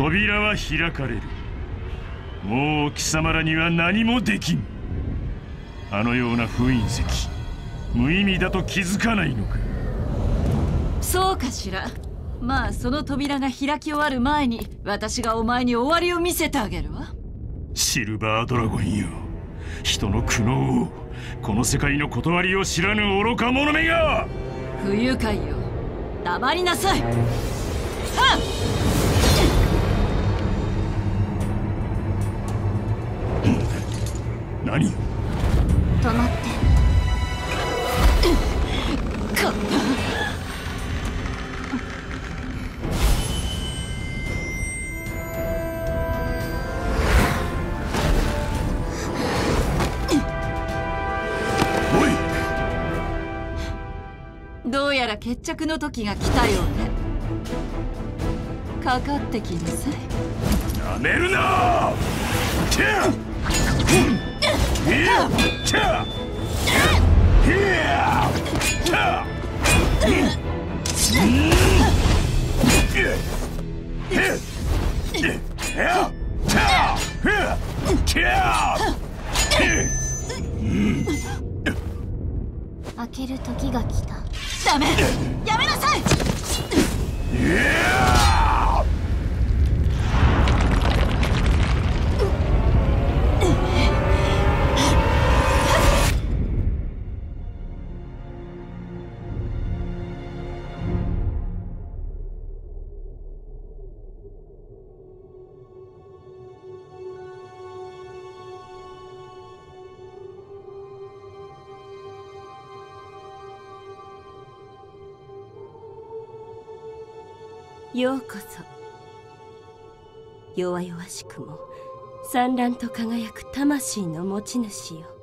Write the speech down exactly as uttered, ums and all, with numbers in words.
扉は開かれる。もう貴様らには何もできん。あのような封印石、無意味だと気づかないのか。 そうかしら。まあその扉が開き終わる前に私がお前に終わりを見せてあげるわ。 シルバードラゴンよ、人の苦悩を、この世界の断りを知らぬ愚か者めが。 不愉快よ、黙りなさい。はっ何？ 止まって。かっおい！ どうやら決着の時が来たようね。かかってきなさい。 なめるな！てや！いや！てや！いや！てや！ 開ける時が来た。 ダメ！やめなさい！ ようこそ。弱々しくも産卵と輝く魂の持ち主よ。